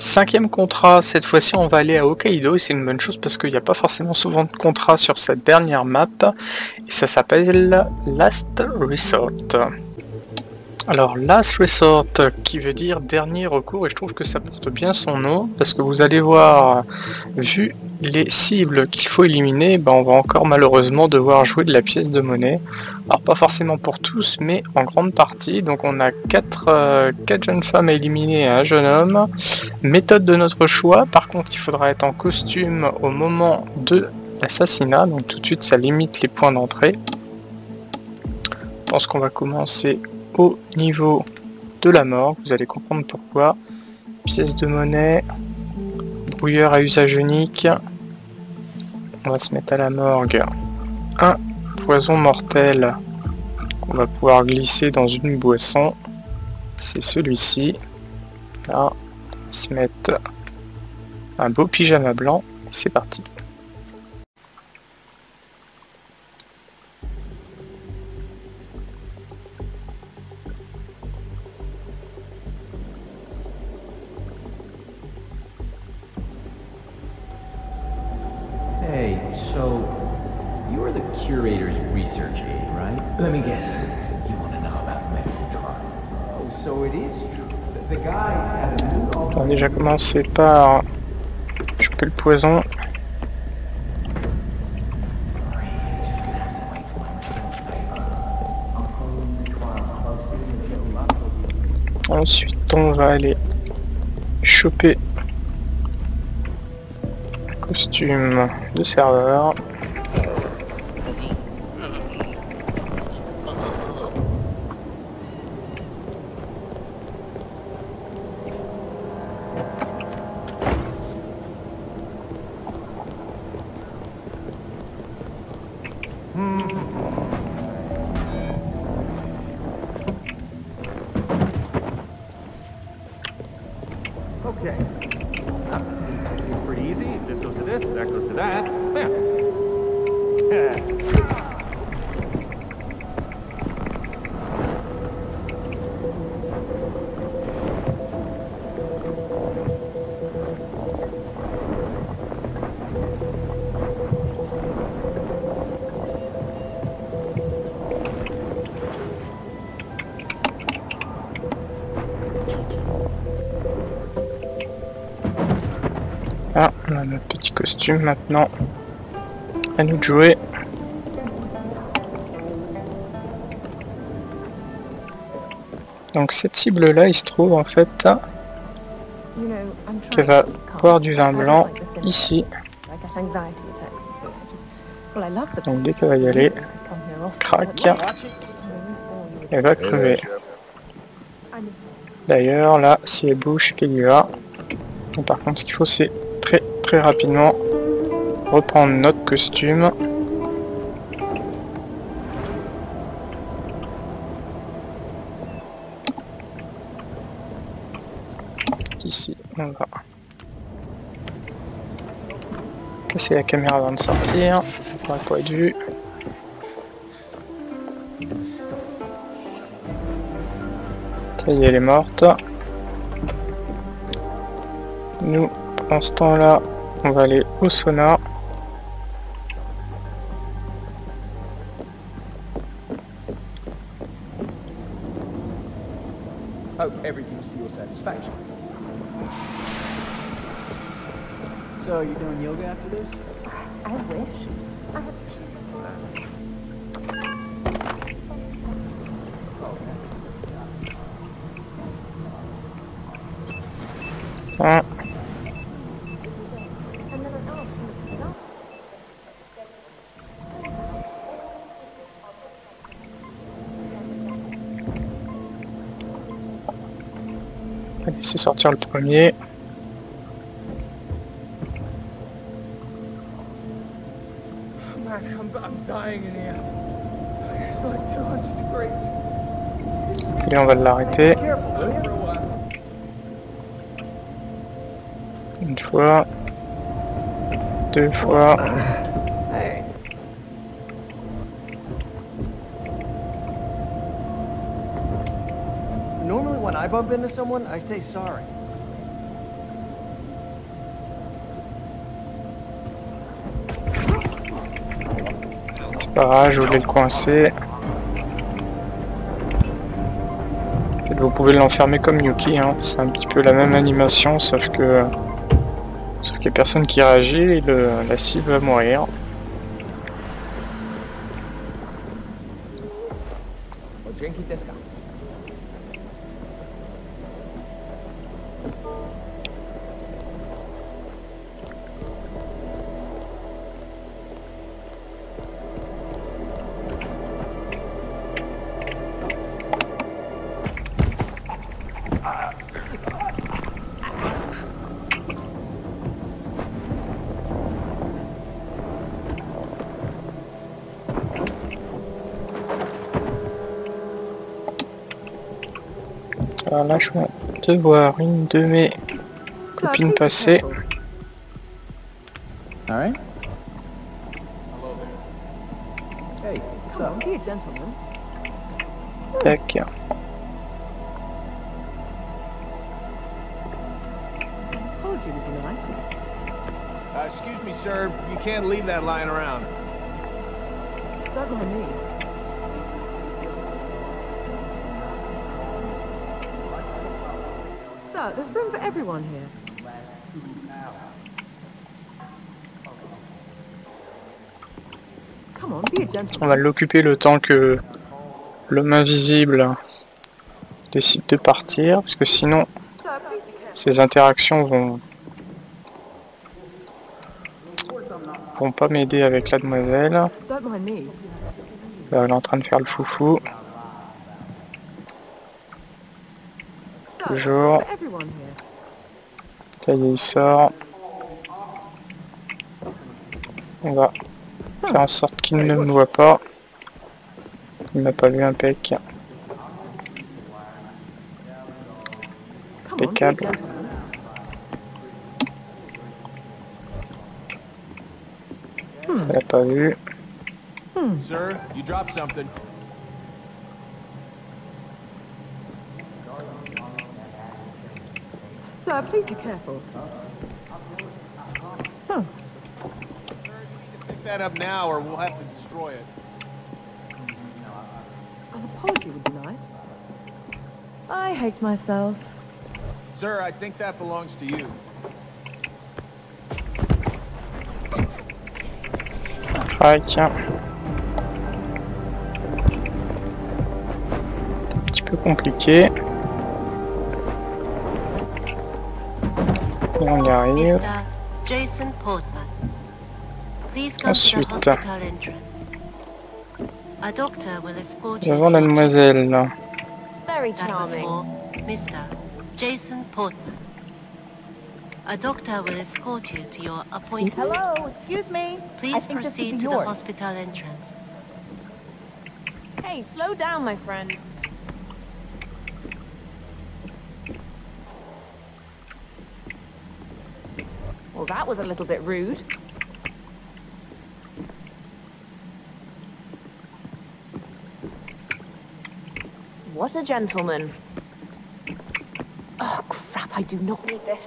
5e contrat, cette fois-ci on va aller à Hokkaido et c'est une bonne chose parce qu'il n'y a pas forcément souvent de contrats sur cette dernière map et ça s'appelle Last Resort. Alors Last Resort qui veut dire dernier recours et je trouve que ça porte bien son nom parce que vous allez voir, vu les cibles qu'il faut éliminer, on va encore malheureusement devoir jouer de la pièce de monnaie. Alors pas forcément pour tous mais en grande partie. Donc on a 4 jeunes femmes à éliminer et un jeune homme. Méthode de notre choix, par contre il faudra être en costume au moment de l'assassinat, donc tout de suite ça limite les points d'entrée. Je pense qu'on va commencer au niveau de la mort, vous allez comprendre pourquoi. Pièce de monnaie, brouilleur à usage unique. On va se mettre à la morgue. Un poison mortel qu'on va pouvoir glisser dans une boisson. C'est celui-ci. Là, on va se mettre un beau pyjama blanc. C'est parti. Hey, so you're the curator's research aide, right? Let me guess. You want to know about the medical trial? Oh, so it is true. The guy had a new... On va déjà commencer par choper le poison. Ensuite on va aller choper un costume de serveur. Okay. Seems pretty easy. This goes to this, that goes to that. Yeah. Ah, on a notre petit costume maintenant. À nous de jouer. Donc cette cible là, il se trouve en fait qu'elle va boire du vin blanc ici. Donc dès qu'elle va y aller, crac, elle va crever. D'ailleurs là, si elle bouge, c'est qu'elle y va. Donc, par contre ce qu'il faut c'est très rapidement reprendre notre costume. Ici on va casser la caméra avant de sortir pour pas être vu. Ça y est, elle est morte. Nous, en ce temps-là, on va aller au sauna. Hope everything's to your satisfaction. So, you doing yoga after this? I wish. I have Hein. On va laisser sortir le premier. I'm dying in here. It's like 200 degrees. Et on va l'arrêter. Une fois. Deux fois. Hey. Normally when I bump into someone, I say sorry. pas grave, je voulais le coincer. Et vous pouvez l'enfermer comme Yuki, hein. C'est un petit peu la même animation, sauf que qu'il n'y a personne qui réagit et la cible va mourir. Alors là, je viens de voir une de mes copines passer. All right. Come on, be a gentleman. Tac. Apology would be nice. Excuse me, sir. You can't leave that lying around. Don't mind me. Sir, there's room for everyone here. Come on, be a On gentleman. va l'occuper le temps que l'homme invisible décide de partir, parce que sinon Sir, please be careful. ces interactions vont pas m'aider avec la demoiselle. Don't mind me. Là, elle est en train de faire le foufou. Sir, Toujours. there's room for everyone here. Ça y est, il sort. On va faire en sorte qu'il ne me voit pas. Il m'a pas vu, impec. Come on, be a Impeccable. gentleman. Elle a pas vu. Sir, you dropped something. Sir, please be careful. Pick that up now or we'll have to destroy it. An apology would be nice. I hate myself. Sir, I think that belongs to you. Ah tiens. Un petit peu compliqué. Et on y arrive. Mr. Jason Portman, please come Ensuite. to the hospital entrance. A doctor will escort you Devant to la your demoiselle. Very That was for Mr. Jason Portman. A doctor will escort you to your appointment. Hello, excuse me. Please proceed to the hospital entrance. Hey, slow down, my friend. Well, that was a little bit rude. What a gentleman. Oh, crap, I do not need this.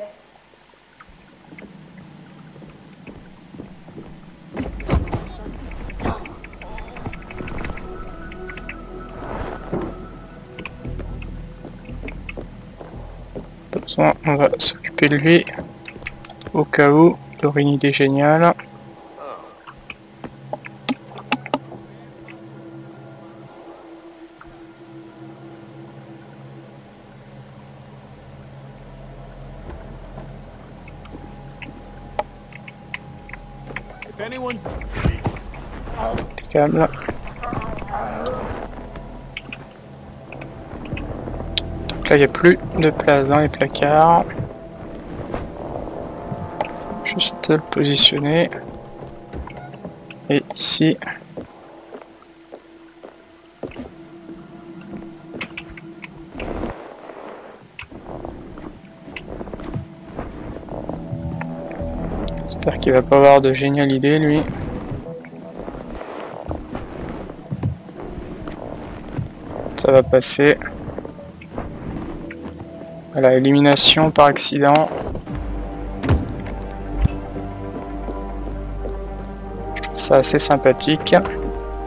Pas besoin, on va s'occuper de lui. Au cas où, il aurait une idée géniale. If anyone's... Impeccable. Donc là, il n'y a plus de place dans les placards. Juste le positionner. Et ici. J'espère qu'il va pas avoir de géniale idée lui. Ça va passer. Voilà, élimination par accident. Je trouve ça assez sympathique.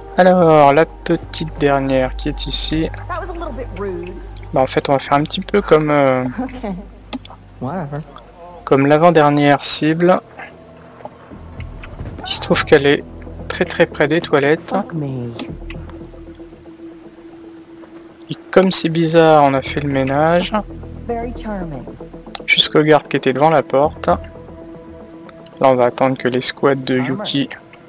Alors, la petite dernière qui est ici. That was a little bit rude. Bah, en fait, on va faire un petit peu comme, Okay. Whatever. comme l'avant-dernière cible. Il se trouve qu'elle est très près des toilettes. Fuck me. Et comme c'est bizarre, on a fait le ménage. Very charming. Jusqu'au garde qui était devant la porte. Là, on va attendre que les squads de Yuki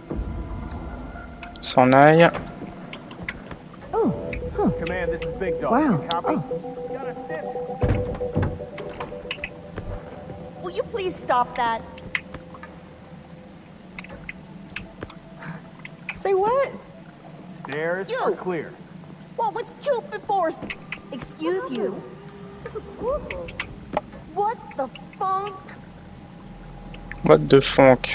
s'en aillent. Oh, Command, this is Big Dog. wow. Copy? Oh. Will you please stop that? Say what? Stairs You. are clear. What was cute before? Excuse you. What the funk? What the funk.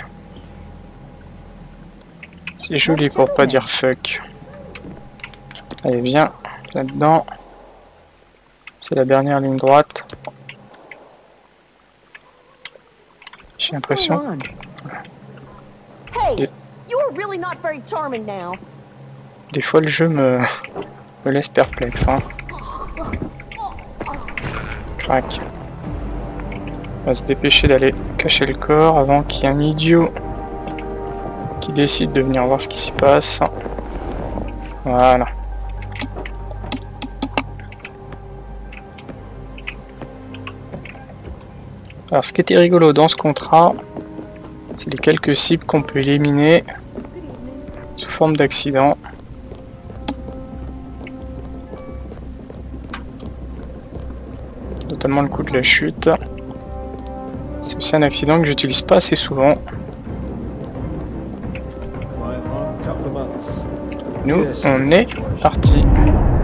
C'est joli pour pas dire fuck. Allez, viens, là-dedans. C'est la dernière ligne droite. J'ai l'impression... Hey, you are really not very charming now. Des fois le jeu me laisse perplexe. Hein. Crac. On va se dépêcher d'aller cacher le corps avant qu'il y ait un idiot qui décide de venir voir ce qui s'y passe. Voilà. Alors ce qui était rigolo dans ce contrat, c'est les quelques cibles qu'on peut éliminer sous forme d'accident. Notamment le coup de la chute. C'est aussi un accident que j'utilise pas assez souvent. Nous, on est parti.